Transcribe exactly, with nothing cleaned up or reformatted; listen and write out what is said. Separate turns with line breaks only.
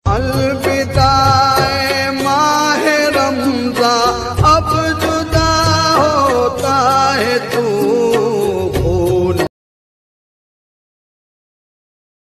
अलविदा माह रमज़ान, अब जुदा होता है तू